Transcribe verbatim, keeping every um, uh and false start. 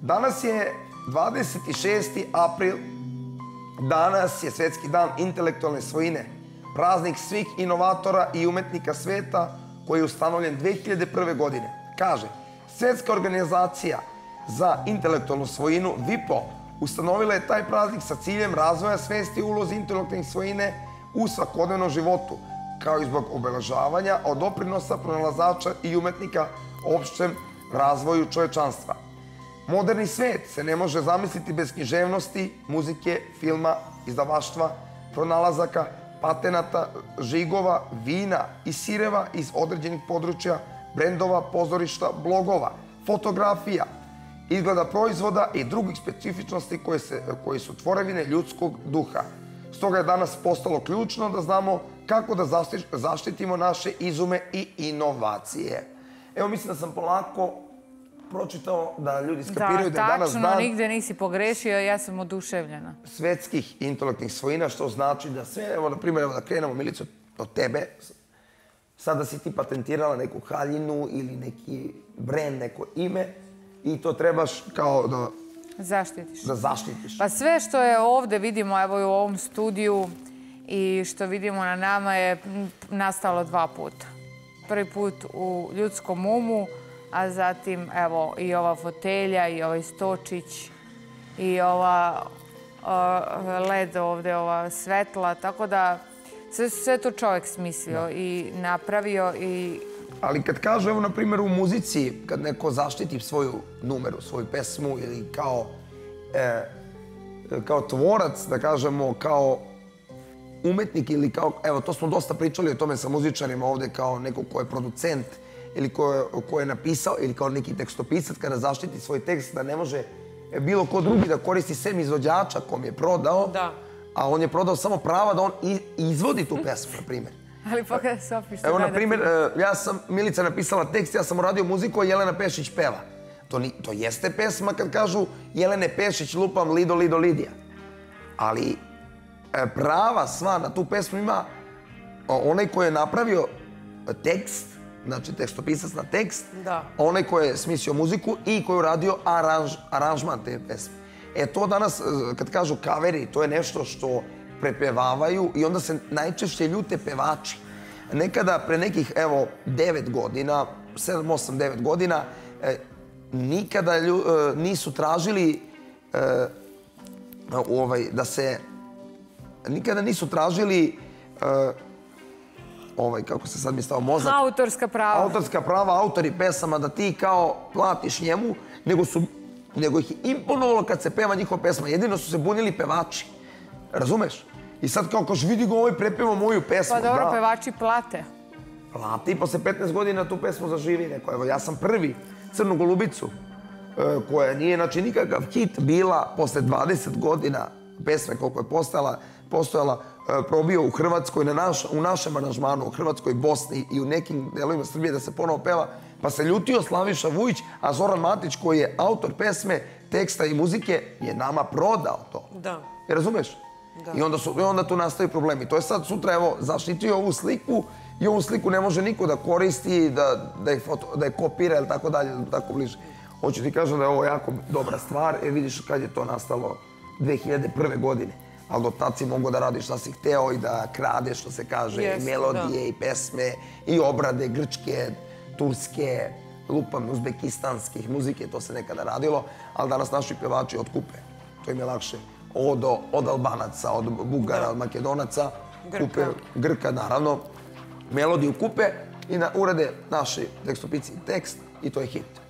Danas je dvadeset šesti april, danas je Svetski dan intelektualne svojine, praznik svih inovatora i umetnika sveta koji je ustanovljen dve hiljade prve. godine. Kaže, Svetska organizacija za intelektualnu svojinu, V I P O, ustanovila je taj praznik sa ciljem razvoja svesti o ulozi intelektualne svojine u svakodnevnom životu, kao i zbog obeležavanja od doprinosa pronalazača i umetnika opštem razvoju čovečanstva. Moderni svet se ne može zamisliti bez književnosti, muzike, filma, izdavaštva, pronalazaka, patenata, žigova, vina i sireva iz određenih područja, brendova, pozorišta, blogova, fotografija, izgleda proizvoda i drugih specifičnosti koje su tvorevine ljudskog duha. Stoga je danas postalo ključno da znamo kako da zaštitimo naše izume i inovacije. Evo, mislim da sam polako pročitao da ljudi skapiraju da je danas dan... Da, tačno, nigde nisi pogrešio, ja sam oduševljena. ...svetskih intelektualnih svojina, što znači da sve, evo, na primjer, da krenemo, Milico, od tebe, sada si ti patentirala neku haljinu ili neki brend, neko ime i to trebaš kao da... Zaštitiš. Da zaštitiš. Pa sve što je ovde, vidimo evo i u ovom studiju i što vidimo na nama je nastalo dva puta. Prvi put u ljudskom umu, a zatim evo i ova fotelja i ovaj stočić i ova led ovde, ova svetla, tako da sve to čovjek smislio i napravio i... Ali kad kažu, evo, na primjer, u muzici, kad neko zaštiti svoju numeru, svoju pesmu ili kao kao tvorac, da kažemo, kao umetnik ili kao, evo, to smo dosta pričali o tome sa muzičarima ovde, kao neko ko je producent ili ko je napisao ili kao neki tekstopisac, kada zaštiti svoj tekst, da ne može bilo ko drugi da koristi sem izvođača kom je prodao, a on je prodao samo prava da on izvodi tu pesmu, na primjer. Ali pokaj, Sofi, što evo, na primjer, ja sam, Milica napisala tekst, ja sam uradio muziku, a Jelena Pešić peva. To jeste pesma kad kažu Jelene Pešić, lupam Lido, Lido, Lidija. Ali prava sva na tu pesmu ima onaj koji je napravio tekst, znači tekstopisac na tekst, onaj koji je smislio muziku i koji je uradio aranžman te pesme. E to danas, kad kažu kaveri, to je nešto što prepevavaju i onda se najčešće ljute pevači. Nekada, pre nekih, evo, devet godina, sedam, osam, devet godina, nikada nisu tražili da se... Nikada nisu tražili ovaj, kako se sad mi stao mozak... Autorska prava. Autorska prava, autori pesama, da ti kao platiš njemu, nego su... Nego ih je imponovalo kad se peva njihova pesma. Jedino su se bunili pevači. Razumeš? I sad kao kaš vidi go ovaj prepeva moju pesmu. Pa dobro, pevači plate. Plate i posle petnaest godina tu pesmu zaživi neko. Evo, ja sam prvi Crnu golubicu, koja nije, znači, nikakav hit bila posle dvadeset godina pesme koliko je postojala, probio u Hrvatskoj, u našem aranžmanu, u Hrvatskoj, Bosni i u nekim delovima Srbije da se ponovo peva, pa se ljutio Slaviša Vujić, a Zoran Matić, koji je autor pesme, teksta i muzike, je nama prodao to. Da. Razumeš? I onda tu nastaju problemi. To je sad sutra, evo, zaštitio ovu sliku i ovu sliku ne može niko da koristi, da je kopira ili tako dalje, tako bliže. Hoću ti kažem da je ovo jako dobra stvar, jer vidiš kad je to nastalo dve hiljade prve. godine. Ali do tad si mogo da radiš šta si hteo i da kradeš, što se kaže, i melodije, i pesme, i obrade grčke, turske, lupam, uzbekistanskih muzike, to se nekada radilo, ali danas naši pevači otkupe. To im je lakše. Od Albanaca, od Bugara, od Makedonaca, Grka, naravno, melodiju kupe i urade naši tekstopici tekst i to je hit.